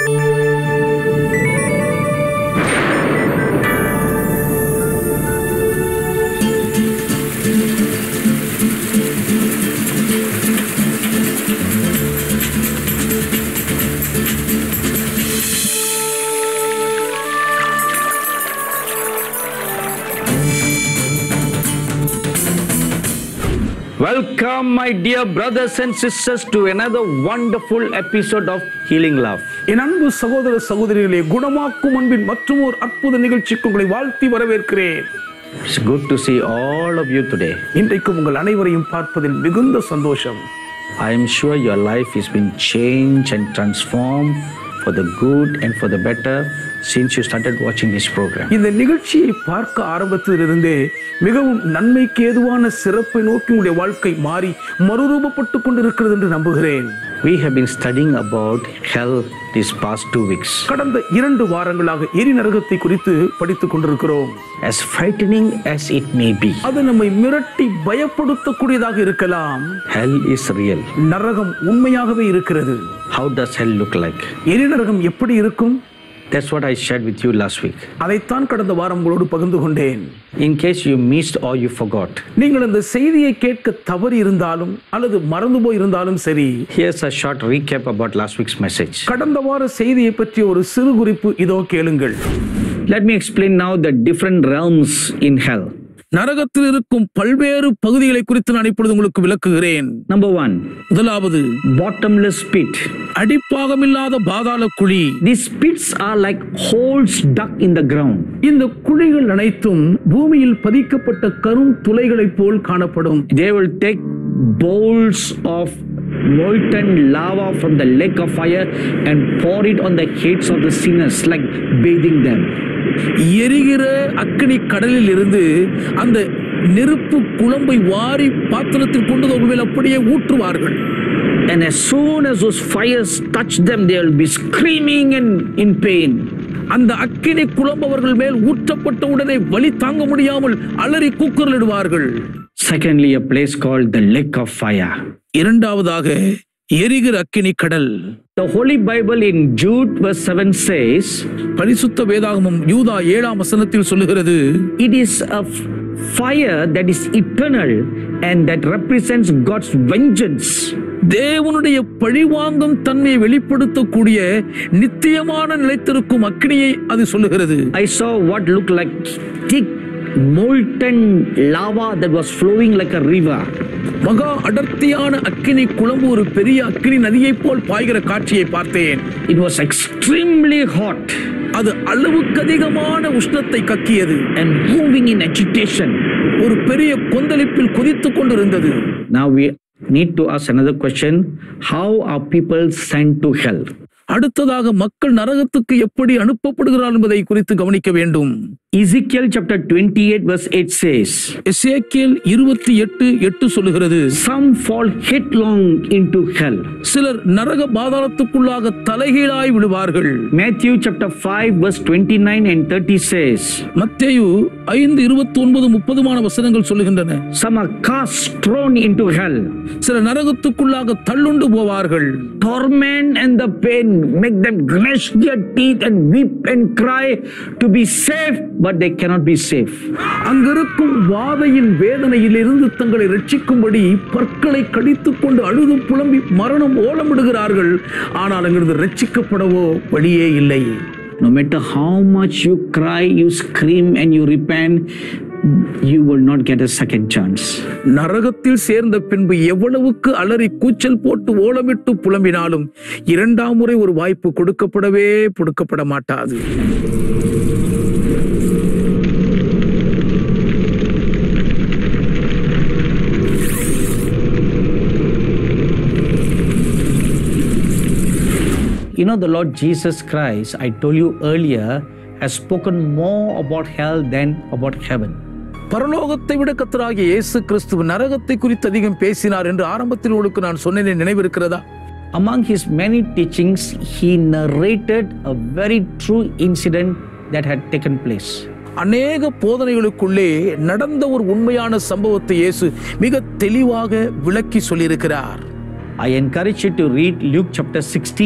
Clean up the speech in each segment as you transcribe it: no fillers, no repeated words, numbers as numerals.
Welcome, my dear brothers and sisters, to another wonderful episode of Healing Love. என் அன்பு சகோதர சகோதரிகளே, குணமாக்கும் அன்பின் மற்றொரு அற்புத நிகழ்ச்சிக்கு உங்களை வாழ்த்தி வரவேற்கிறேன். It's good to see all of you today. இன்றைக்கு உங்கள் அனைவரையும் பார்ப்பதில் மிகுந்த சந்தோஷம். I am sure your life has been changed and transformed for the good and for the better since you started watching this program. இந்த நிகழ்ச்சியை பார்க்க ஆரம்பித்ததிலிருந்தே மிகவும் நன்மைக்கு ஏதுவான சிறப்பை நோக்கி உங்களுடைய வாழ்க்கை மாறி மறுரூபப்பட்டு கொண்டிருக்கிறது என்று நம்புகிறேன். We have been studying about hell these past 2 weeks. கடந்த 2 வாரங்களாக எரி நரகத்தை குறித்து படித்துக் கொண்டிருக்கிறோம். As frightening as it may be, அது நம்மை மிரட்டி பயப்படுத்தக்கூடியதாக இருக்கலாம். hell is real. நரகம் உண்மையாகவே இருக்கிறது. How does hell look like? எரி நரகம் எப்படி இருக்கும்? That's what I shared with you last week. அதைத்தான் கடந்த வாரம் உங்களோடு பகிர்ந்து கொண்டேன். In case you missed or you forgot, நீங்கள் இந்த செய்தியை கேட்க தவறி இருந்தாலும் அல்லது மறந்து போய் இருந்தாலும் சரி, here's a short recap about last week's message. கடந்த வார செய்தியை பற்றிய ஒரு சிறு குறிப்பு இதோ கேளுங்கள். Let me explain now the different realms in hell. நரகத்தில் இருக்கும் பல்வேறு பகுதிகளை குறித்து நான் இப்பொழுது உங்களுக்கு விளக்குகிறேன். Number 1, முதலாவது bottomless pit. அடிப்பாகமில்லாத பாதாள குழி. These pits are like holes dug in the ground. இந்த குழிகள் அனைத்தும் பூமியில் பதிக்கப்பட்ட கரும் துளைகளைப் போல் காணப்படும். They will take bowls of molten lava from the lake of fire and pour it on the heads of the sinners, like bathing them. எரிகிற அக்கினி கடலில் இருந்து அந்த நெருப்பு குழம்பை வாரி பாத்திரத்தில் கொண்டு மேல் அப்படியே ஊற்றுவார்கள். And as soon as those fires touch them, they will be screaming and in pain. அந்த அக்கினி குழம்பவர்கள் மேல் ஊற்றப்பட்ட உடனே வலி தாங்க முடியாமல் அலறி கூக்குரலிடுவார்கள். Secondly, a place called the lake of fire. இரண்டாவதாக எரிகிற அக்கினி கடல். The Holy Bible in Jude verse 7 says, பரிசுத்த வேதாகமம் யூதா 7ஆம் வசனத்தில் சொல்லுகிறது, it is a fire that is eternal and that represents God's vengeance. தேவனுடைய பழிவாங்கும் தன்மையை வெளிப்படுத்தக்கூடிய நித்தியமான நிலைத்திருக்கும் அக்கினியை அது சொல்லுகிறது. I saw what looked like thick molten lava that was flowing like a river. மகா அடர்த்தியான அக்கினி குழம்பு ஒரு பெரிய அக்கினி நதியை போல் பாய்கிற காட்சியை பார்த்தேன். It was extremely hot. அது அளவுக்கு அதிகமான உஷ்ணத்தை கக்கியது. And moving in agitation. ஒரு பெரிய கொந்தளிப்பில் கொதித்துக் கொண்டிருந்தது. Now we need to ask another question. How are people sent to hell? அடுத்ததாக மக்கள் நரகத்துக்கு எப்படி அனுப்பப்படுகிறார்கள் என்பதை குறித்து கவனிக்க வேண்டும். Ezekiel chapter 28 verse 8 says, எசேக்கியேல் 28:8 சொல்லுகிறது, some fall headlong into hell. சிலர் நரக பாதாளத்துக்குள்ளாக தலைகீழாய் விழுவார்கள். Matthew chapter 5 verse 29 and 30 says, மத்தேயு 5:29-30 வசனங்கள் சொல்லுகின்றன, some are cast thrown into hell. சில நரகத்துக்குள்ளாக தள்ளுண்டு போவார்கள். Torment and the pain make them gnash their teeth and weep and cry to be saved, but they cannot be safe. அங்கிருக்கும் வாதையின் வேதனையில் இருந்து தங்களை ரட்சிக்கும்படி பற்களை கடித்துக் கொண்டு அழுது புலம்பி மரணம் ஓலமிடுகிறார்கள். ஆனால் அங்கிருந்து ரட்சிக்கப்படவோ வழியே இல்லை. No matter how much you cry, you scream and you repent, you will not get a second chance. நரகத்தில் சேர்ந்த பின்பு எவ்வளவுக்கு அலறி கூச்சல் போட்டு ஓலமிட்டு புலம்பினாலும் 2ஆம் முறை ஒரு வாய்ப்பு கொடுக்கப்பட மாட்டாது. You know, the Lord Jesus Christ, I told you earlier, has spoken more about hell than about heaven. பரலோகத்தை விட கர்த்தராகிய இயேசு கிறிஸ்து நரகத்தை குறித்து அதிகம் பேசினார் என்று ஆரம்பத்தில் உங்களுக்கு நான் சொன்னேனே, நினைவிருக்கிறதா? Among his many teachings, he narrated a very true incident that had taken place. அநேக போதனைகளுக்குள்ளே நடந்த ஒரு உண்மையான சம்பவத்தை இயேசு மிக தெளிவாக விளக்கி சொல்லியிருக்கிறார். I encourage you to read Luke chapter 16.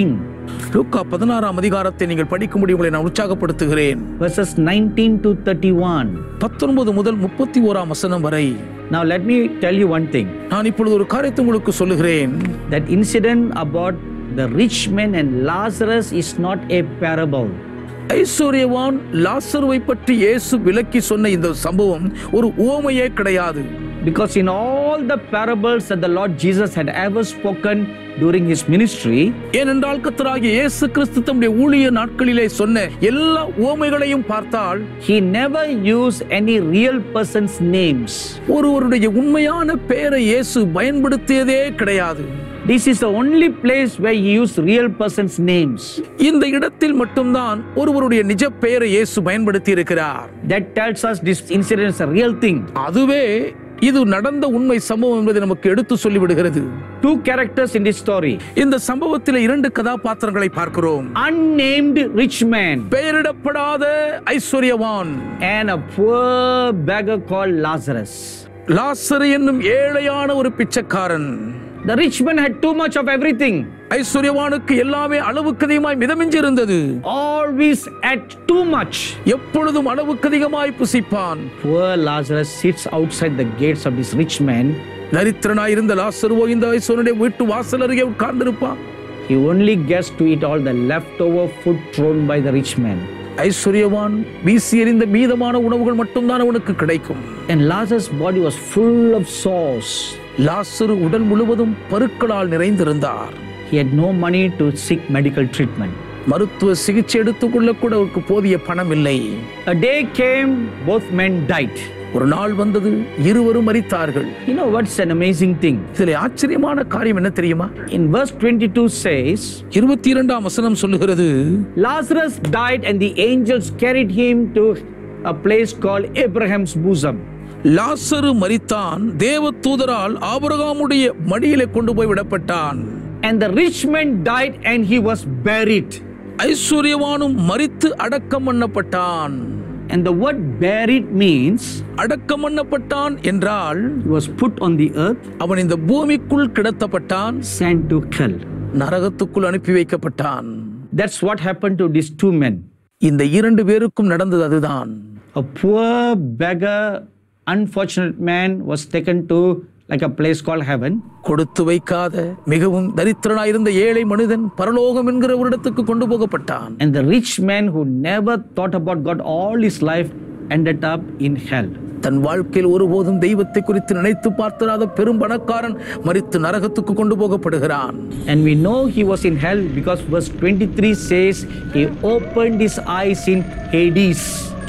லூக்கா 16ஆம் அதிகாரத்தை நீங்கள் படிக்கும்படி உங்களை நான் உற்சாகப்படுத்துகிறேன். Verses 19 to 31. 19 முதல் 31ஆம் வசனம் வரை. Now let me tell you one thing. நான் இப்பொழுது ஒரு காரியத்தை உங்களுக்கு சொல்லுகிறேன். That incident about the rich man and Lazarus is not a parable. ஐஸ்வர்யவான் லாசருவை பற்றி இயேசு விளக்கி சொன்ன இந்த சம்பவம் ஒரு உவமையே கிடையாது. Because in all the parables that the Lord Jesus had ever spoken during his ministry, ஏனென்றால் கர்த்தராகிய இயேசு கிறிஸ்து தம்முடைய ஊழிய நாட்களிலே சொன்ன எல்லா உவமைகளையும் பார்த்தால் he never used any real person's names. ஒருவருடைய உண்மையான பெயரை இயேசு பயன்படுத்தியதே கிடையாது. This is the only place where he used real person's names. இந்த இடத்தில் மட்டும்தான் ஒருவருடைய நிஜ பெயரை இயேசு பயன்படுத்தி இருக்கிறார். That tells us this incident is a real thing. அதுவே இது நடந்த உண்மை சம்பவம் என்பதை நமக்கு எடுத்து சொல்லிவிடுகிறது. Two characters in this story. இந்த சம்பவத்தில் 2 கதாபாத்திரங்களை பார்க்கிறோம். Unnamed rich man, பெயரிடப்படாத ஐஸ்வர்யவான், and a poor beggar called Lazarus. லாசரு என்னும் ஏழையான ஒரு பிச்சைக்காரன். The rich man had too much of everything. ஐஸ்வர்யவானுக்கு எல்லாமே அளவுக்கு அதிகமாய் மிதமிஞ்சி இருந்தது. Always ate too much. எப்பொழுதும் அளவுக்கு அதிகமாய் புசிப்பான். Poor Lazarus sits outside the gates of this rich man. தரித்திரனாய் இருந்த லாசருவோ இந்த ஐஸ்வர்யனுடைய வீட்டு வாசல் அருகே உட்கார்ந்திருப்பான். He only gets to eat all the leftover food thrown by the rich man. ஐஸ்வர்யவான் வீசி எறிந்த மீதமான உணவுகள் மட்டும்தான் அவனுக்கு கிடைக்கும். And Lazarus' body was full of sores. லாசரு உடல் முழுவதும் பருக்களால் நிறைந்திருந்தார். He had no money to seek medical treatment. மருத்துவ சிகிச்சை எடுத்துக்கொள்ள கூட அவருக்கு போதிய பணம் இல்லை. A day came, both men died. ஒரு நாள் வந்தது, இருவரும் மரித்தார்கள். You know what's an amazing thing? இதிலே ஆச்சரியமான காரியம் என்ன தெரியுமா? In verse 22 says, 22ஆம் வசனம் சொல்லுகிறது, Lazarus died and the angels carried him to a place called Abraham's bosom. லாசரு மரித்தான், தேவதூதரால் ஆபிரகாமுடைய மடியிலே கொண்டு போய் விடப்பட்டான். And the rich man died and he was buried. ஐஸ்வர்யவானும் மரித்து அடக்கம் பண்ணப்பட்டான். And the word buried means அடக்கம் பண்ணப்பட்டான் என்றால் he was put on the earth, அவன் இந்த பூமிக்குள் கிடத்தப்பட்டான், sent to hell. நரகத்துக்குள் அனுப்பி வைக்கப்பட்டான். That's what happened to these two men. இந்த 2 பேருக்கும் நடந்தது அதுதான். A poor beggar, unfortunate man was taken to like a place called heaven. கொடுத்து வைக்காத மிகவும் தரித்திரனாயிருந்த ஏழை மனிதன் பரலோகம் என்கிற ஒரு இடத்துக்கு கொண்டு போகப்பட்டான். And the rich man who never thought about God all his life ended up in hell. தன் வாழ்க்கையில் ஒருபோதும் தெய்வத்தை குறித்து நினைத்து பார்த்திராத பெரும் பணக்காரன் மரித்து நரகத்துக்கு கொண்டு போகப்படுகிறான். And we know he was in hell because verse 23 says he opened his eyes in Hades.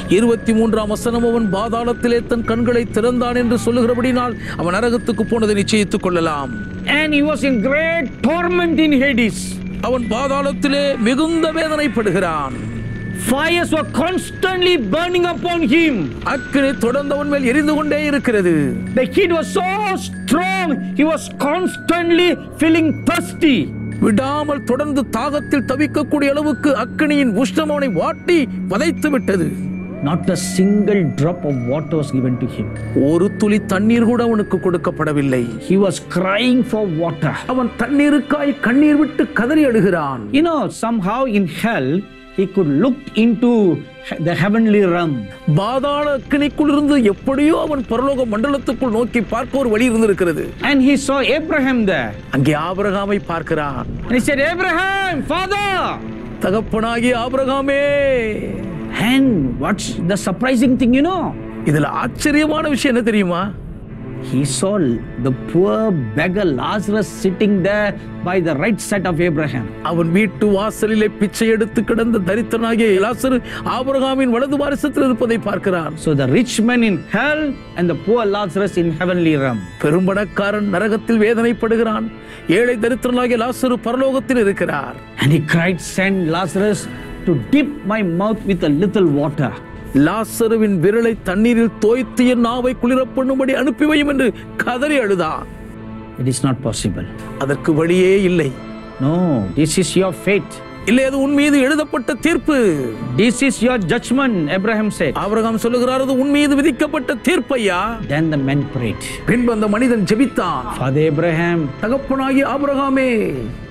23ஆம் வசனம் அவன் பாதாளத்திலே தன் கண்களை திறந்தான் என்று சொல்லுகிறபடினால் அவன் நரகத்துக்கு போனதை நிச்சயித்துக் கொள்ளலாம். And he was in great torment in Hades. அவன் பாதாளத்திலே மிகுந்த வேதனைப்படுகிறான். Fires were constantly burning upon him. அக்கினி தொடர்ந்து அவன் மேல் எரிந்து கொண்டே இருக்கிறது. The heat was so strong, he was constantly feeling thirsty. விடாமல் தொடர்ந்து தாகத்தில் தவிக்கக்கூடிய அளவுக்கு அக்கினியின் உஷ்ணம் அவனை வாட்டி வதைத்து விட்டது. Not a single drop of water was given to him. ஒரு துளி தண்ணீர் கூட அவனுக்கு கொடுக்கப்படவில்லை. He was crying for water. அவன் தண்ணீருக்காய் கண்ணீர் விட்டு கதறி அழுகிறான். You know, somehow in hell he could look into the heavenly realm. பாதாள அக்கினிக்குள்ளிருந்து எப்படியோ அவன் பரலோக மண்டலத்துக்குள் நோக்கி பார்க்க ஒரு வழி இருந்திருக்கிறது. And he saw Abraham there. அங்கே ஆபிரகாமை பார்க்கிறான். And he said, Abraham, father. தகப்பனாகிய ஆபிரகாமே. And what's the surprising thing, you know? இதுல ஆச்சரியமான விஷயம் என்ன தெரியுமா? He saw the poor beggar Lazarus sitting there by the right side of Abraham. அவன் வீட்டு வாசலிலே பிச்சை எடுத்து கிடந்த தரித்திரனாகிய லாசரு ஆபிரகாமின் வலது பாரிசத்தில் இருப்பதை பார்க்கிறான். So the rich man in hell and the poor Lazarus in heavenly realm. பெரும்பணக்காரன் நரகத்தில் வேதனைப்படுகிறான், ஏழை தரித்திரனாகிய லாசரு பரலோகத்தில் இருக்கிறார். And he cried, send Lazarus to dip my mouth with a little water. லாசருவின் விரலை தண்ணீரில் தோய்த்து என் நாவை குளிரப் பண்ணும்படி அனுப்பி வையும் என்று கதறி அழுதான். It is not possible. அதற்கு வழியே இல்லை. No, this is your fate. இல்லை, அது உன் மீது எழுதப்பட்ட தீர்ப்பு. This is your judgment, Abraham said. Abraham சொல்லுகிறார், அது உன் மீது விதிக்கப்பட்ட தீர்ப்பையா. Then the man prayed. பின்பு அந்த மனிதன் ஜெபித்தான். Father Abraham, தகப்பனாகிய ஆபிரகாமே,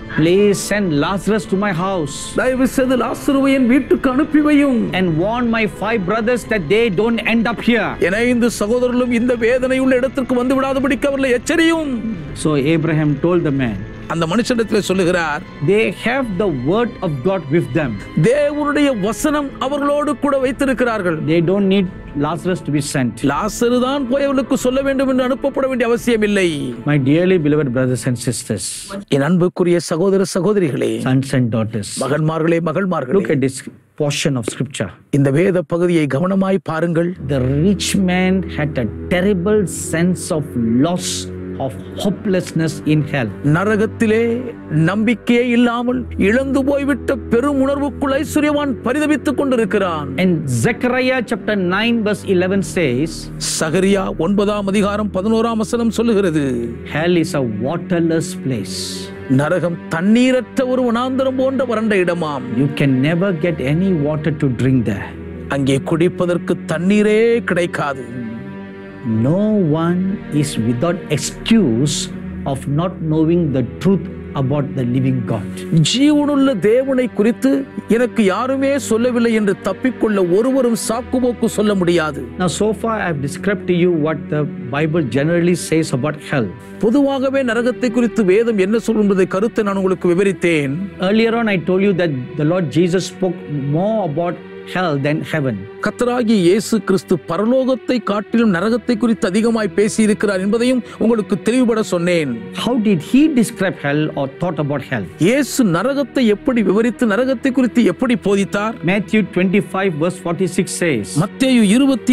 please send Lazarus to my house தயவு செய்து லாசருவை என் வீட்டுக்கு அனுப்பி வையும். and warn my 5 brothers that they don't end up here. என் 5 சகோதரர்களும் இந்த வேதனை உள்ள இடத்திற்கு வந்து விடாதபடிக்கு அவர்களை எச்சரியும். So Abraham told the man, அந்த மனுஷனிடத்தில் சொல்லுகிறார், they have the word of God with them. தேவனுடைய வசனம் அவர்களோடு கூட வைத்திருக்கிறார்கள். They don't need Lazarus to be sent. லாசரு தான் போய் அவர்களுக்கு சொல்ல வேண்டும் என்று அனுப்பப்பட வேண்டிய அவசியம் இல்லை. My dearly beloved brothers and sisters, என் அன்புக்குரிய சகோதர சகோதரிகளே, sons and daughters, மகன்மார்களே மகள்மார்களே, look at this portion of scripture. இந்த வேத பகுதியை கவனமாய் பாருங்கள். The rich man had a terrible sense of loss, of hopelessness in hell. நரகத்திலே நம்பிக்கையே இல்லாமல் இழந்து போய்விட்ட பெரும் உணர்வுக்குள் ஐஸ்வர்யவான் பரிதபித்துக் கொண்டிருக்கிறான். And Zechariah chapter 9 verse 11 says, சகரியா 9ஆம் அதிகாரம் 11ஆம் வசனம் சொல்லுகிறது, hell is a waterless place. நரகம் தண்ணீரற்ற ஒரு வனாந்தரம் போன்ற வறண்ட இடமாம். You can never get any water to drink there. அங்கே குடிப்பதற்கு தண்ணீரே கிடைக்காது. No one is without excuse of not knowing the truth about the living God. ஜீவனுள்ள தேவனை குறித்து எனக்கு யாருமே சொல்லவில்லை என்று தப்பிக்கொள்ள ஒருவரும் சாக்குபோக்கு சொல்ல முடியாது. Now so far I have described to you what the Bible generally says about hell. பொதுவாகவே நரகத்தை குறித்து வேதம் என்ன சொல்லும்பதை கருத்தை நான் உங்களுக்கு விவரித்தேன். Earlier on I told you that the Lord Jesus spoke more about hell than heaven. கர்த்தராகிய இயேசு கிறிஸ்து பரலோகத்தை காட்டிலும் நரகத்தை குறித்து அதிகமாய் பேசி இருக்கிறார் என்பதையும் உங்களுக்கு தெளிவுபட சொன்னேன். How did he describe hell or thought about hell? இயேசு நரகத்தை எப்படி விவரித்து நரகத்தை குறித்து எப்படி போதித்தார்? Matthew 25 verse 46 says, மத்தேயு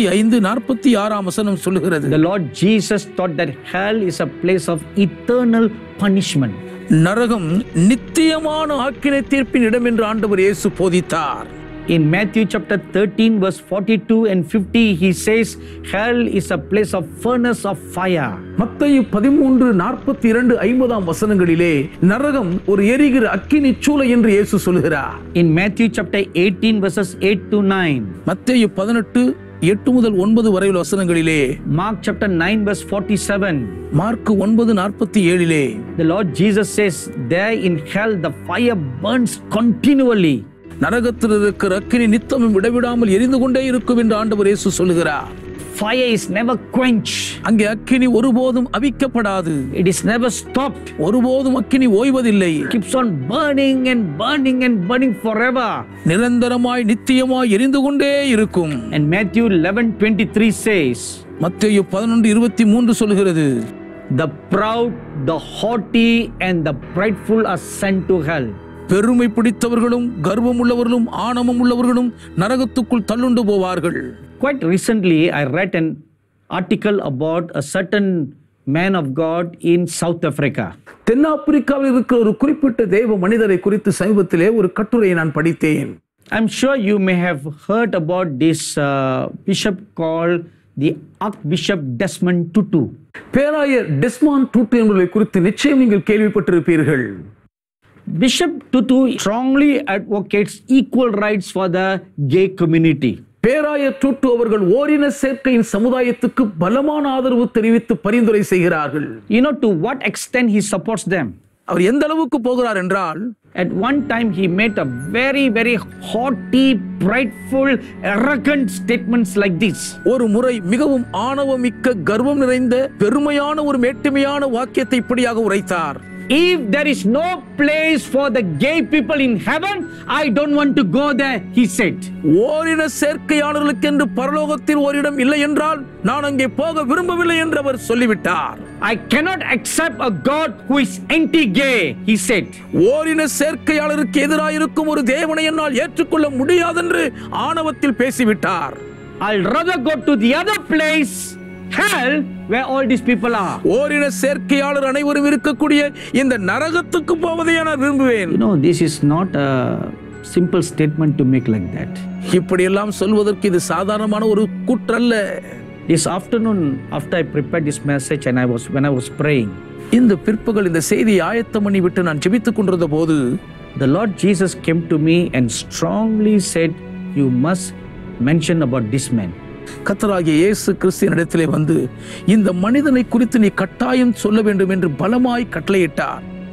25:46 வசனம் சொல்லுகிறது, the Lord Jesus taught that hell is a place of eternal punishment. நரகம் நித்தியமான ஆக்கினை தீர்ப்பின் இடம் என்று ஆண்டவர் இயேசு போதித்தார். In Matthew chapter 13 verse 42 and 50 he says hell is a place of furnace of fire. மத்தேயு 13:42-50 வசனங்களிலே நரகம் ஒரு எரிகிற அக்கினி சூளை என்று இயேசு சொல்கிறார். In Matthew chapter 18 verses 8 to 9, மத்தேயு 18:8 முதல் 9 வரையுள்ள வசனங்களிலே, Mark chapter 9 verse 47, Mark 9:47, the Lord Jesus says there in hell the fire burns continually. நரகத்தில் இருக்கிற அக்கினி நித்தமும் விடவிடாமல் எரிந்து கொண்டே இருக்கும் என்று ஆண்டவர் இயேசு சொல்கிறார். Fire is never quenched. அங்கே அக்கினி ஒருபோதும் அவிக்கப்படாது. It is never stopped. ஒருபோதும் அக்கினி Oivathillai. Keeps on burning and burning and burning forever. நிரந்தரமாய் நித்தியமாய் எரிந்து கொண்டே இருக்கும். And Matthew 11:23 says, மத்தேயு 11:23 சொல்கிறது, the proud, the haughty and the prideful are sent to hell. பெருமை பிடித்தவர்களும் கர்வம் உள்ளவர்களும் ஆணவம் உள்ளவர்களும் நரகத்துக்குள் தள்ளுண்டு போவார்கள். Quite recently I read an article about a certain man of God in South Africa. தென்னாப்பிரிக்காவில் இருக்கிற ஒரு குறிப்பிட்ட தேவ மனிதரை குறித்து சமீபத்திலே ஒரு கட்டுரையை நான் படித்தேன். I'm sure you may have heard about this bishop called the Archbishop Desmond Tutu. பேராயர் டெஸ்மாண்ட் டூட்டு என்பவரை குறித்து நிச்சயம் நீங்கள் கேள்விப்பட்டிருப்பீர்கள். Bishop Tutu strongly advocates equal rights for the gay community. பேராயர் டூட்டு அவர்கள் ஓரின சேர்க்கையின் சமுதாயத்துக்கு பலமான ஆதரவு தெரிவித்து பரிந்துரை செய்கிறார்கள். You know to what extent he supports them? அவர் எந்த அளவுக்கு போகிறார் என்றால், at one time he made a very haughty, prideful, arrogant statements like this. ஒரு முறை மிகவும் ஆணவமிக்க கர்வம் நிறைந்த பெருமையான ஒரு மேட்டுமையான வாக்கியத்தை இப்படியாக உரைத்தார். If there is no place for the gay people in heaven, I don't want to go there, he said. ஓரின சேர்க்கையாளர்களுக்கு என்று பரலோகத்தில் ஓரிடம் இல்லை என்றால் நான் அங்கே போக விரும்பவில்லை என்று அவர் சொல்லிவிட்டார். I cannot accept a God who is anti-gay, he said. ஓரின சேர்க்கையாளருக்கு எதிராக இருக்கும் ஒரு தேவனை என்னால் ஏற்றுக்கொள்ள முடியாது என்று ஆணவத்தில் பேசிவிட்டார். I'll rather go to the other place, hell, where all these people are. ஓரின சேர்க்கையாளர் அனைவரும் இருக்கக்கூடிய இந்த நரகத்துக்கு போவதை நான் விரும்புவேன். You know, this is not a simple statement to make like that. இப்படி எல்லாம் சொல்வதற்கு இது சாதாரணமான ஒரு கூற்றல்ல. This afternoon after I prepared this message and when I was praying, இந்த பிற்பகல் இந்த செய்தியை ஆயத்தம் பண்ணி விட்டு நான் ஜெபித்துக் கொண்டிருந்த போது, the Lord Jesus came to me and strongly said, you must mention about this man. கர்த்தராகிய இயேசு கிறிஸ்துவின் இடத்திலே வந்து இந்த மனிதனை குறித்து நீ கட்டாயம் சொல்ல வேண்டும் என்று பலமாய் கட்டளையிட்டார்.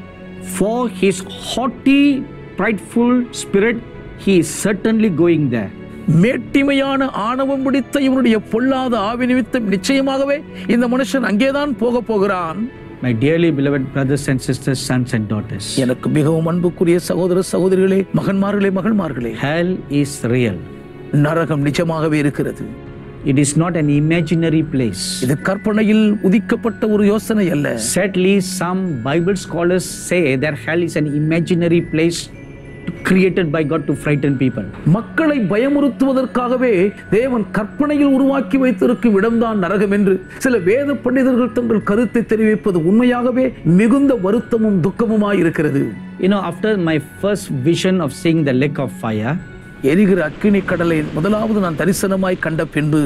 For his haughty, prideful spirit, he is certainly going there. மேட்டிமையான ஆணவம் பிடித்த இவனுடைய பொல்லாத ஆவி நிமித்தம் நிச்சயமாகவே இந்த மனுஷன் அங்கேதான் போகிறான். My dearly beloved brothers and sisters, sons and daughters, எனக்கு மிகவும் அன்புக்குரிய சகோதர சகோதரிகளே, மகன்மார்களே, மகள்மார்களே, hell is real. நரகம் நிஜமாகவே இருக்கிறது. It is not an imaginary place. இது கற்பனையில் உதிக்கப்பட்ட ஒரு யோசனை அல்ல. Sadly, some Bible scholars say that hell is an imaginary place created by God to frighten people. மக்களை பயமுறுத்துவதற்காகவே தேவன் கற்பனையில் உருவாக்கி வைத்திருக்கும் இடம்தான் நரகம் என்று சில வேத பண்டிதர்கள் தங்கள் கருத்தை தெரிவிப்பது உண்மையாகவே மிகுந்த வருத்தமும் துக்கமுமாய் இருக்கிறது. After my first vision of seeing the lake of fire, எரிகிற அக்கினி கடலை முதலாவது நான் தரிசனமாய் கண்ட பின்பு,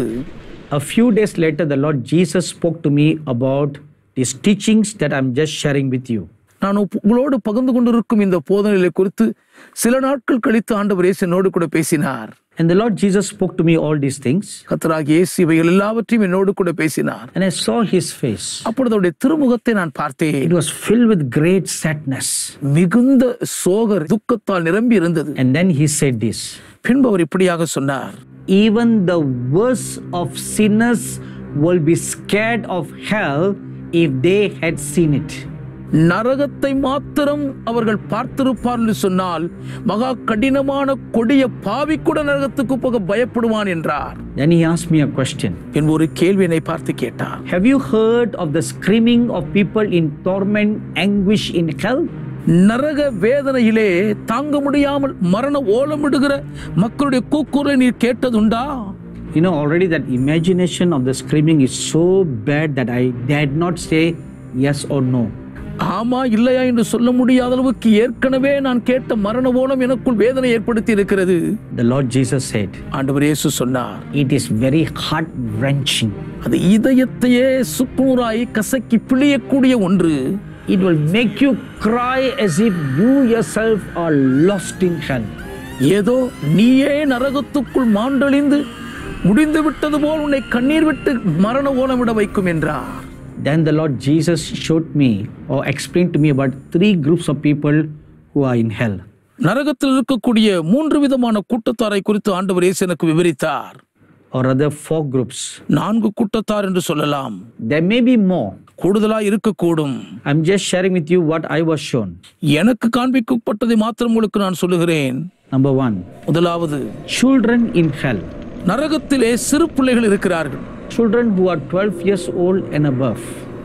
a few days later the Lord Jesus spoke to me about these teachings that I'm just sharing with you. நான் உங்களோடு பகிர்ந்து கொண்டிருக்கும் இந்த போதனைகளை குறித்து சில நாட்கள் கழித்து ஆண்டவர் இயேசு என்னோடு கூட பேசினார். And the Lord Jesus spoke to me all these things. கர்த்தராகிய இயேசு இவைகள் எல்லாவற்றையும் என்னோடு கூட பேசினார். And I saw his face. அப்பொழுது அவருடைய திருமுகத்தை நான் பார்த்தேன். It was filled with great sadness. மிகுந்த சோக துக்கத்தால் நிரம்பி இருந்தது. And then he said this. பின்பு அவர் இப்படியாக சொன்னார். Even the worst of sinners will be scared of hell if they had seen it. நரகத்தை மாத்திரம் அவர்கள் பார்த்திருப்பார்கள் சொன்னால் மகா கடினமான கொடிய பாவி கூட நரகத்துக்கு போக பயப்படுவான் என்றார். Then he asked me a question. பின்பு ஒரு கேள்வியை பார்த்து கேட்டார். Have you heard of the screaming of people in torment, anguish in hell? நரக வேதனையிலே தாங்க முடியாமல் மரண ஓலமிடுகிற மக்களுடைய கூக்குரலை நீர் கேட்டதுண்டா? Already that imagination of the screaming is so bad that I dared not say yes or no. ஆமா இல்லையா என்று சொல்ல முடியாத அளவுக்கு ஏற்கனவே நான் கேட்ட மரண ஓலம் எனக்குள் வேதனை ஏற்படுத்தி இருக்கிறது. The Lord Jesus said, ஆண்டவர் இயேசு சொன்னார், it is very heart wrenching. அது இதயத்தையே சுக்குநூறாய் கசக்கி பிழியக்கூடிய ஒன்று. It will make you cry as if you yourself are lost in hell. ஏதோ நீயே நரகத்துக்குள் மாண்டழிந்து முடிந்து விட்டது போல் உன்னை கண்ணீர் விட்டு மரண ஓலமிட வைக்கும் என்றார். Then the Lord Jesus showed me or explained to me about 3 groups of people who are in hell. நரகத்தில் இருக்கக்கூடிய 3 விதமான கூட்டத்தாரை குறித்து ஆண்டவர் இயேசு எனக்கு விவரித்தார். Or rather 4 groups. 4 கூட்டத்தார் என்று சொல்லலாம். There may be more. கூடுதலா இருக்கக்கூடும். I'm just sharing with you what I was shown. எனக்கு காண்பிக்கப்பட்டதை மாத்திரம் உங்களுக்கு நான் சொல்லுகிறேன். Number 1. முதலாவது, children in hell. நரகத்திலே சிறு பிள்ளைகள் இருக்கிறார்கள். Children who are 12 years old and above.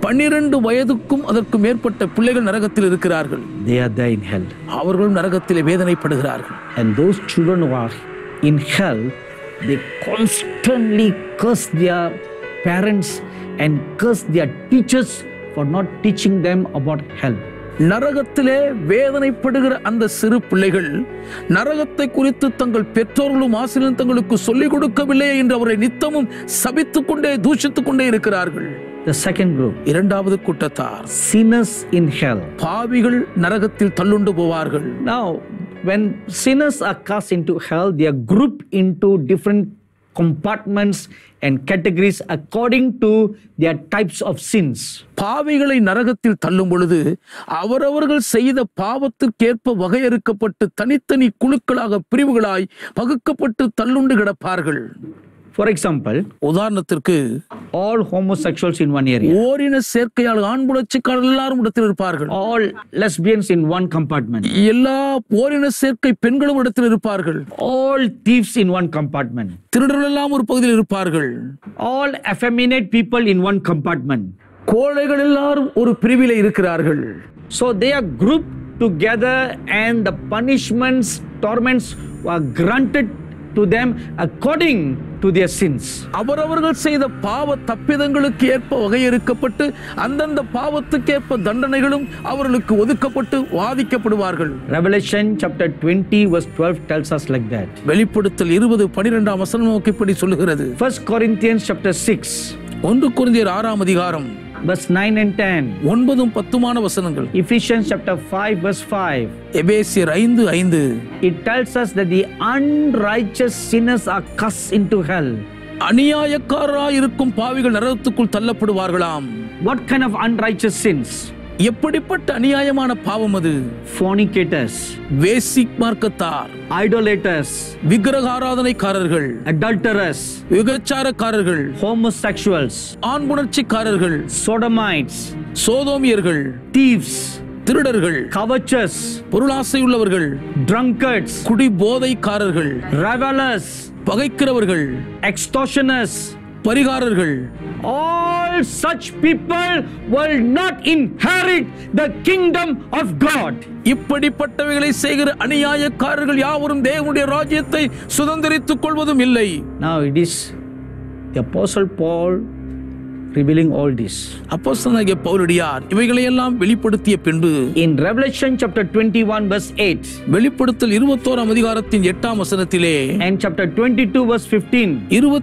12 வயதுக்கும் அதற்கு மேற்பட்ட பிள்ளைகள் நரகத்தில் இருக்கிறார்கள். They are there in hell. அவர்களும் நரகத்திலே வேதனைப்படுகிறார்கள். And those children who are in hell, they constantly curse their parents and curse their teachers for not teaching them about hell. நரகத்திலே வேதனைப்படுகிற அந்த சிறு பிள்ளைகள் நரகத்தை குறித்து தங்கள் பெற்றோர்களும் ஆசிரியர்களும் தங்களுக்கு சொல்லிக் கொடுக்கவில்லை என்று அவரை நித்தமும் சபித்துக் கொண்டே தூஷித்துக் கொண்டே இருக்கிறார்கள். The second group, இரண்டாவது கூட்டத்தார், sinners in hell. பாவிகள் நரகத்தில் தள்ளுண்டு போவார்கள். Now, when sinners are cast into hell, they are grouped into different compartments and categories according to their types of sins. பாவிகளை நரகத்தில் தள்ளும் பொழுது அவரவர்கள் செய்த பாவத்திற்கேற்ப வகையறுக்கப்பட்டு தனித்தனி குழுக்களாக பிரிவுகளாய் பகுக்கப்பட்டு தள்ளுண்டு கிடப்பார்கள். For example, உதாரணத்திற்கு all homosexuals in one area. ஓரின சேர்க்கையாளர் ஆண் புணர்ச்சிக்காரர்கள் எல்லாரும் இடத்தில் இருப்பார்கள். All lesbians in one compartment. எல்லா ஓரின சேர்க்கை பெண்களும் இடத்தில் இருப்பார்கள். All thieves in one compartment. திருடர்கள் எல்லாம் ஒரு பகுதியில் இருப்பார்கள். All effeminate people in one compartment. கோழைகள் எல்லாரும் ஒரு பிரிவிலே இருக்கிறார்கள். So they are grouped together and the punishments, torments were granted to them according to their sins. அவரவர்கள் செய்த பாவ தப்பிதங்களுக்கு ஏற்ப வகையறுக்கப்பட்டு அந்தந்த பாவத்துக்கு ஏற்ப தண்டனைகளும் அவர்களுக்கு ஒதுக்கப்பட்டு வாதிக்கப்படுவார்கள். Revelation chapter 20 verse 12 tells us like that. வெளிப்படுத்தல் 20:12 வசனம் நமக்கு இப்படி சொல்லுகிறது. 1 Corinthians chapter 6 1 கொரிந்தியர் 6 அதிகாரம் verse 9 and 10. 9-10 வசனங்கள். Ephesians chapter 5 verse 5. எபேசியர் 5:5. It tells us that the unrighteous sinners are cast into hell. அநியாயக்காரராய் இருக்கும் பாவிகள் நரகத்துக்குள் தள்ளப்படுவார்களாம். What kind of unrighteous sins? எப்படிப்பட்ட அநியாயமான பாவம் அது! Fornicators, வேசி மார்க்கத்தார், idolaters, விக்கிரக ஆராதனைக்காரர்கள், adulterers, விபச்சாரக்காரர்கள், homosexuals, ஆண்புணர்ச்சிக்காரர்கள், sodomites, சோதோமியர்கள், thieves, திருடர்கள், covetous, பொருளாசை உள்ளவர்கள், drunkards, குடி போதைக்காரர்கள், revelers, பகைக்கிறவர்கள், extortioners, பரிகாரர்கள், all such people will not inherit the kingdom of God. இப்படிப்பட்டவைகளை செய்கிற அநியாயக்காரர்கள் யாவரும் தேவனுடைய ராஜ்யத்தை சுதந்தரித்துக் கொள்வதும் இல்லை. Now it is the Apostle Paul revealing all this. அப்போஸ்தலனாகிய பவுலடியார் இவைகளை எல்லாம் வெளிப்படுத்திய பின்பு In Revelation chapter 21 verse 8 வெளிப்படுத்தல் 21ஆம் அதிகாரத்தின் 8ஆம் வசனத்திலே and chapter 22 verse 15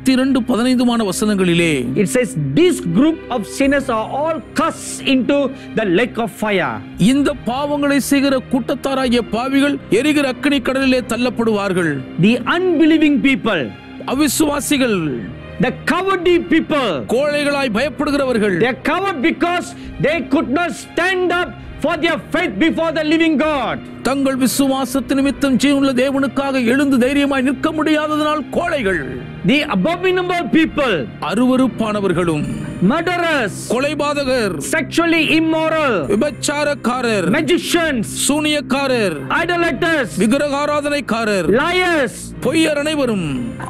22-15 வசனங்களிலே it says this group of sinners are all cast into the lake of fire. இந்த பாவங்களை செய்கிற கூட்டத்தாராகிய பாவிகள் எரிகிற அக்கினி கடலிலே தள்ளப்படுவார்கள். The unbelieving people, அவிசுவாசிகள், the cowardly people, கோழைகளாய் பயப்படுகிறவர்கள், they are coward because they could not stand up for their faith before the living God. தங்கள் விசுவாசத்து நிமித்தம் ஜீவனுள்ள தேவனுக்காக எழுந்து தைரியமாய் நிற்க முடியாததனால் கோழைகள். The abominable people, அருவருப்பானவர்களும், murderers, கொலைபாதகர், sexually immoral, விபச்சாரக்காரர், magicians, சூனியக்காரர், idolaters, விக்கிரக ஆராதனைக்காரர், liars, பொய்யர் அனைவரும்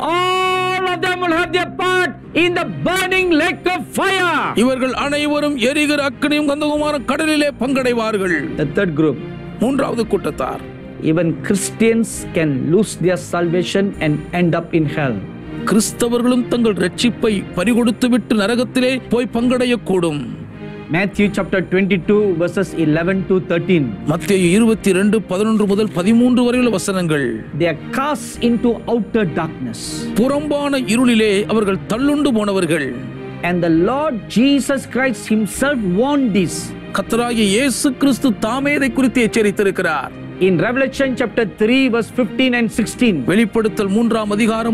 all of them will have their part in the burning lake of fire. இவர்கள் அனைவரும் எரிகிற அக்கினியும் கந்தகமான கடலிலே பங்கடைவார்கள். The third group, மூன்றாவது கூட்டத்தார், even Christians can lose their salvation and end up in hell. கிறிஸ்தவர்களும் தங்கள் ரட்சிப்பை பறிகொடுத்து விட்டு நரகத்திலே போய் பங்கடையக்கூடும். Matthew chapter 22 verses 11 to 13. மத்தேயு 22:11 முதல் 13 வரையுள்ள வசனங்கள். They are cast into outer darkness. புறம்பான இருளிலே அவர்கள் தள்ளுண்டு போனவர்கள். And the Lord Jesus Christ himself warned this. கர்த்தராகிய இயேசு கிறிஸ்து தாமே இதை குறித்து எச்சரித்திருக்கிறார். In Revelation chapter 3 verse 15 and 16. வெளிப்படுத்தல் 3ஆம் அதிகாரம்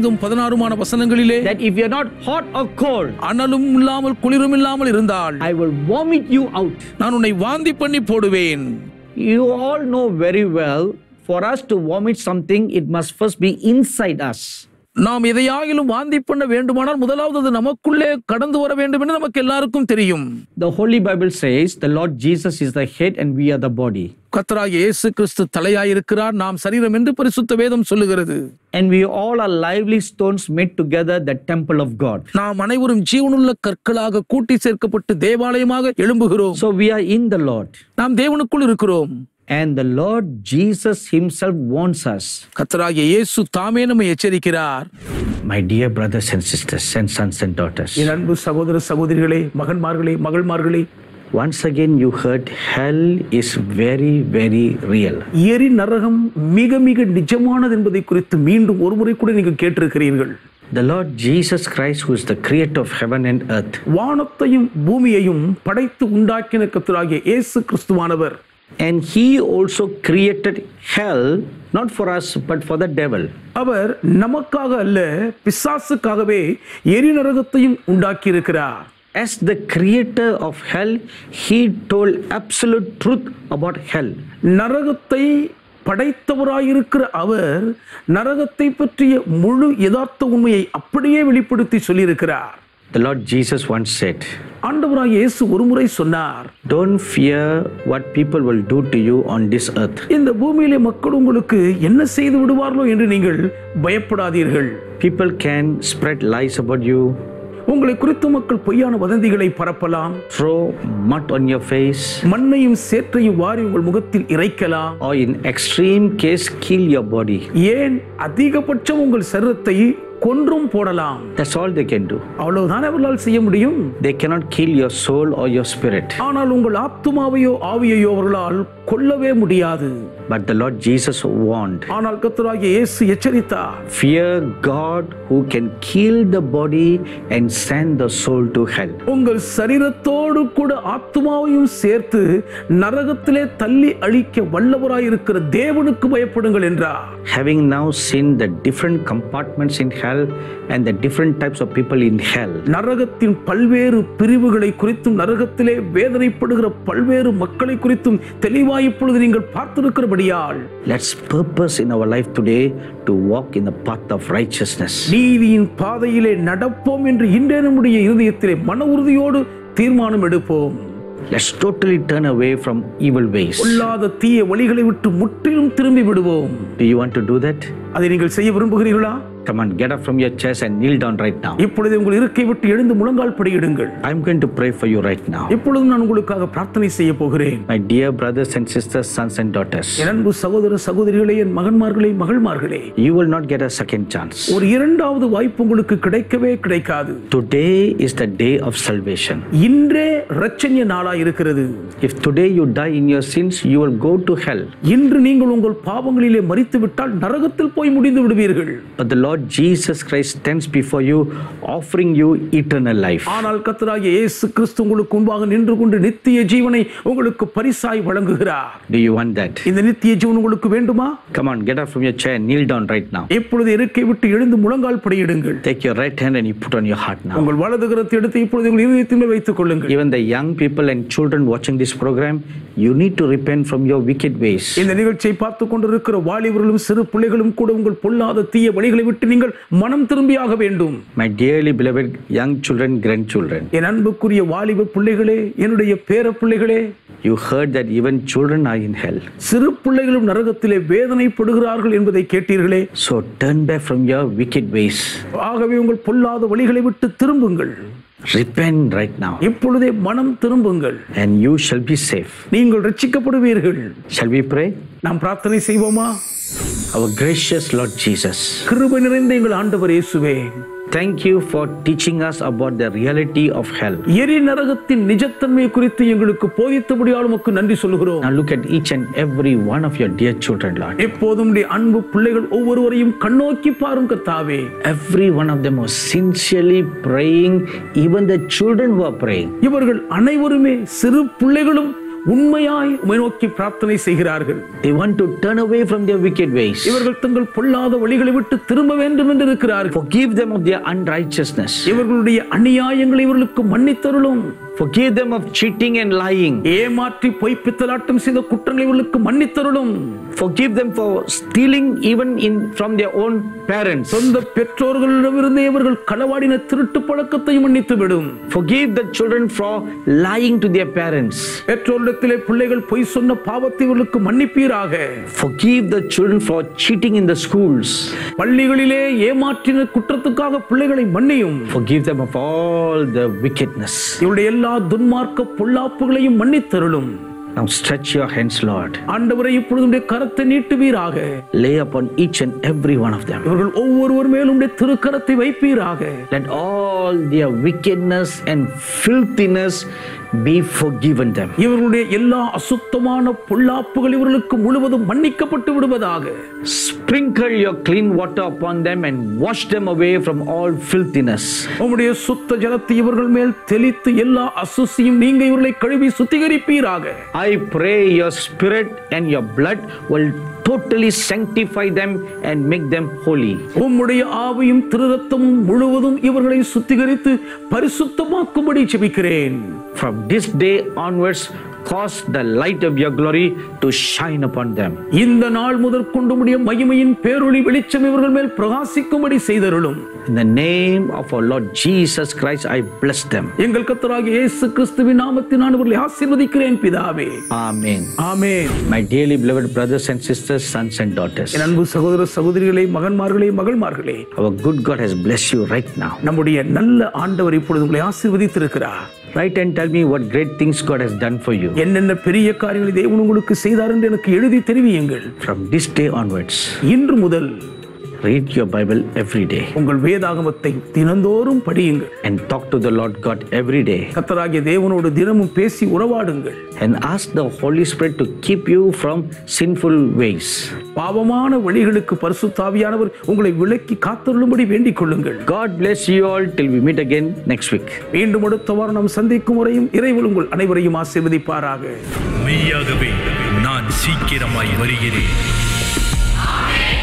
15-16 வசனங்களிலே That if you are not hot or cold, அனலும் இல்லாமல் குளிரும் இல்லாமல் இருந்தால் I will vomit you out. நான் உன்னை வாந்தி பண்ணி போடுவேன். You all know very well, for us to vomit something, it must first be inside us. நாம் எதையாகிலும் வாந்தி பண்ண வேண்டுமானால் முதலாவது அது நமக்குள்ளே கடந்து வர வேண்டும் என்று நமக்கு எல்லாருக்கும் தெரியும். The Holy Bible says the Lord Jesus is the head and we are the body. கர்த்தராகிய இயேசு கிறிஸ்து தலையாய் இருக்கிறார், நாம் சரீரம் என்று பரிசுத்த வேதம் சொல்லுகிறது. And we all are lively stones made together, the temple of God. நாம் அனைவரும் ஜீவனுள்ள கற்களாக கூட்டி சேர்க்கப்பட்டு தேவாலயமாக எழும்புகிறோம். So we are in the Lord. நாம் தேவனுக்குள் இருக்கிறோம். And the Lord Jesus himself warns us. கர்த்தராகிய இயேசு தாமே நம்மை எச்சரிக்கிறார். My dear brothers and sisters and sons and daughters. என் அன்பு சகோதர சகோதரிகளே, மகன்மார்களே, மகள்மார்களே, once again you heard hell is very very real. எரி நரகம் மிக மிக நிஜமானது என்பதை குறித்து மீண்டும் ஒருமுறை கூட நீங்கள் கேட்டிருக்கிறீர்கள். The Lord Jesus Christ, who is the creator of heaven and earth, வானத்தையும் பூமியையும் படைத்து உண்டாக்கின கர்த்தராகிய இயேசு கிறிஸ்துவானவர், and he also created hell not for us but for the devil. அவர் நமக்காக அல்ல பிசாசுக்காகவே எரி நரகத்தையும் உண்டாக்கி இருக்கிறார். As the creator of hell, he told absolute truth about hell. நரகத்தை படைத்தவராயிருக்கிற அவர் நரகத்தை பற்றிய முழு யதார்த்த உண்மையை அப்படியே வெளிப்படுத்தி சொல்லியிருக்கிறார். The Lord Jesus once said, ஆண்டவராகிய இயேசு ஒருமுறை சொன்னார், don't fear what people will do to you on this earth. இந்த பூமியிலே மக்கள் உங்களுக்கு என்ன செய்து விடுவார்களோ என்று நீங்கள் பயப்படாதீர்கள். People can spread lies about you, உங்களை குறித்து மக்கள் பொய்யான வதந்திகளை பரப்பலாம், throw mud on your face, மண்ணையும் சேற்றையும் வாரி உங்கள் முகத்தில் இறைக்கலாம், or in extreme case kill your body. ஏன் அதிகபட்சம் உங்கள் சரீரத்தை கொன்றும் போடலாம். That's all they can do. அவ்வளவுதான் அவர்களால் செய்ய முடியும். They cannot kill your soul or your spirit. ஆனால் உங்கள் ஆத்துமாவையோ ஆவியையோ அவர்களால் கொல்லவே முடியாது. But the Lord Jesus warned, ஆனால் கர்த்தராகிய இயேசு எச்சரித்தார், fear God who can kill the body and send the soul to hell. உங்கள் சரீரத்தோடு கூட ஆத்துமாவையும் சேர்த்து நரகத்திலே தள்ளி அழிக்க வல்லவராயிருக்கிற தேவனுக்கு பயப்படுங்கள் என்றார். Having now seen the different compartments in hell and the different types of people in hell. நரகத்தின் பல்வேறு பிரிவுகளை குறித்தும் நரகத்திலே வேதனைப்படுகிற பல்வேறு மக்களை குறித்தும் தெளிவாய் இப்பொழுது நீங்கள் பார்த்திருக்கிறபடியால், let's purpose in our life today to walk in the path of righteousness. நீதியின் பாதையிலே நடப்போம் என்று இன்றே நம்முடைய இருதயத்திலே மன உறுதியோடு தீர்மானம் எடுப்போம். Let's totally turn away from evil ways. பொல்லாத தீய வழிகளை விட்டு முற்றிலும் திரும்பி விடுவோம். Do you want to do that? அதை நீங்கள் செய்ய விரும்புகிறீர்களா? Come on, get up from your chairs and kneel down right now. இப்பொழுது உங்கள் இருக்கை விட்டு எழுந்து முழங்கால் படியிடுங்கள். I'm going to pray for you right now. இப்பொழுது நான் உங்களுக்காக பிரார்த்தனை செய்ய போகிறேன். My dear brothers and sisters, sons and daughters, என் அன்பு சகோதர சகோதரிகளே, என் மகன்மார்களே, மகள்மார்களே, you will not get a second chance. ஒரு இரண்டாவது வாய்ப்பு உங்களுக்கு கிடைக்கவே கிடைக்காது. Today is the day of salvation. இன்றே இரட்சணிய நாளாய் இருக்கிறது. If today you die in your sins, you will go to hell. இன்று நீங்கள் உங்கள் பாவங்களிலே மரித்து விட்டால் நரகத்தில் போய் முடிந்து விடுவீர்கள். But the Lord Jesus Christ stands before you, offering you eternal life. ஆனால் கர்த்தராகிய இயேசு கிறிஸ்து உங்களுக்கு முன்பாக நின்று கொண்டு நித்திய ஜீவனை உங்களுக்கு பரிசாய் வழங்குகிறார். Do you want that? இந்த நித்திய ஜீவன் உங்களுக்கு வேண்டுமா? Come on, get up from your chair and kneel down right now. இப்பொழுது இருக்கை விட்டு எழுந்து முழங்கால் படியிடுங்கள். Take your right hand and you put on your heart now. உங்கள் வலது கரத்தை எடுத்து இப்பொழுது உங்கள் இதயத்தின் மேல் வைத்துக் கொள்ளுங்கள். Even the young people and children watching this program, you need to repent from your wicked ways. இந்த நிகழ்ச்சியை பார்த்துக் கொண்டிருக்கிற வாலிபர்களும் சிறு பிள்ளைகளும் கூட உங்கள் பொல்லாத தீய வழிகளை விட்டு நீங்கள் மனம் திரும்பியாக வேண்டும். My dearly beloved young children, grandchildren, என் அன்புக்குரிய வாலிப பிள்ளைகளே, என்னுடைய பேர பிள்ளைகளே, you heard that even children are in hell. சிறு பிள்ளைகளும் நரகத்திலே வேதனைப்படுகிறார்கள் என்பதை கேட்டீர்களே. So turn back from your wicked ways. ஆகவே உங்கள் பொல்லாத வழிகளை விட்டு திரும்புங்கள். Repent right now. இப்பொழுதே மனம் திரும்புங்கள். And you shall be safe. நீங்கள் ரட்சிக்கப்படுவீர்கள். Shall we pray? நாம் பிரார்த்தனை செய்வோமா? Our gracious Lord Jesus, கிருபை நிறைந்த எங்கள் ஆண்டவர் இயேசுவே, thank you for teaching us about the reality of hell. எரி நரகத்தின் நிஜத்தன்மை குறித்து எங்களுக்கு போதித்தபடியால் உமக்கு நன்றி சொல்கிறோம். Now look at each and every one of your dear children, Lord. எப்போதும் உம்முடைய அன்பு பிள்ளைகள் ஒவ்வொருவரையும் கண்ணோக்கி பாரும் கர்த்தாவே. Every one of them was sincerely praying, even the children who are praying. இவர்கள் அனைவருமே சிறு பிள்ளைகளும் உண்மையாய் உம்மை நோக்கி பிரார்த்தனை செய்கிறார்கள். They want to turn away from their wicked ways. இவர்கள் தங்கள் பொல்லாத வழிகளை விட்டு திரும்ப வேண்டும் என்று இருக்கிறார்கள். Forgive them of their unrighteousness. இவர்களுடைய அநியாயங்களை இவர்களுக்கு மன்னித்தருளும். Forgive them of cheating and lying. ஏமாற்றி பொய் பித்தலாட்டம் செய்த குற்றங்களை இவர்களுக்கு மன்னித்தருளும். Forgive them for stealing even from their own parents. சொந்த பெற்றோர்களிடமிருந்து இவர்கள் களவாடின திருட்டு பழக்கத்தை மன்னித்து விடும். Forgive the children for lying to their parents. பெற்றோரிடத்திலே பிள்ளைகள் பொய் சொன்ன பாவத்தை இவர்களுக்கு மன்னிப்பீராக. Forgive the children for cheating in the schools. பள்ளிகளிலே ஏமாற்றின குற்றத்துக்காக பிள்ளைகளை மன்னியும். Forgive them of all the wickedness. இவருடைய எல்லா துன்மார்க்க பொல்லாப்புகளையும் மன்னித்தருளும். Now stretch your hands, Lord. ஆண்டவரே, இப்பொழுது உம்முடைய கரத்தை நீட்டுவீராக. Lay upon each and every one of them. இவர்கள் ஒவ்வொருவர் மேலும் உம்முடைய திருக்கரத்தை வைப்பீராக. Let all their wickedness and filthiness be forgiven them. இவர்களுடைய எல்லா அசுத்தமான பொல்லாப்புகள் இவர்களுக்கு முழுவதும் மன்னிக்கப்பட்டு விடுவதாக. Sprinkle your clean water upon them and wash them away from all filthiness. உம்முடைய சுத்த ஜலத்தை இவர்கள் மேல் தெளித்து எல்லா அசுசியும் நீங்க இவர்களை கழுவி சுத்திகரிப்பீராக. I pray your spirit and your blood will totally sanctify them and make them holy. உம்முடைய ஆவியும் திரு ரத்தமும் முழுவதும் இவர்களை சுத்திகரித்து பரிசுத்தமாக்கும்படி ஜெபிக்கிறேன். From this day onwards, cause the light of your glory to shine upon them. இந்த நாள் முதற்கொண்டு உம்முடைய மகிமையின் பேரொளி வெளிச்சம் இவர்கள் மேல் பிரகாசிக்கும்படி செய்தருளும். In the name of our Lord Jesus Christ, I bless them. எங்கள் கர்த்தராகிய இயேசு கிறிஸ்துவின் நாமத்தில் நான் இவர்களை ஆசீர்வதிக்கிறேன் பிதாவே. Amen. Amen. My dearly beloved brothers and sisters, sons and daughters, என் அன்பு சகோதர சகோதரிகளே, மகன்மார்களே, மகள்மார்களே, our good God has blessed you right now. நம்முடைய நல்ல ஆண்டவர் இப்பொழுது உங்களை ஆசீர்வதித்திருக்கிறார். Write and tell me what great things God has done for you. என்னென்ன பெரிய காரியங்களை தேவன் உங்களுக்கு செய்தார் என்று எனக்கு எழுதி தெரிவியுங்கள். From this day onwards, இன்று முதல் read your Bible every day உங்கள் வேதாகமத்தை தினந்தோறும் படியுங்கள். and talk to the Lord God every day. கர்த்தராகிய தேவனோடு தினமும் பேசி உறவாடுங்கள். And ask the Holy Spirit to keep you from sinful ways. பாவமான வழிகளுக்கு பரிசுத்த ஆவியானவர் உங்களை விலக்கி காத்தருளும்படி வேண்டிக் கொள்ளுங்கள். God bless you all till we meet again next week. மீண்டும் அடுத்த வாரம் நாம் சந்திக்கும் வரையும் இறைவன் உங்கள் அனைவரையும் ஆசீர்வதிப்பாராக. மெய்யாகவே நான் சீக்கிரமாய் வருகிறேன்.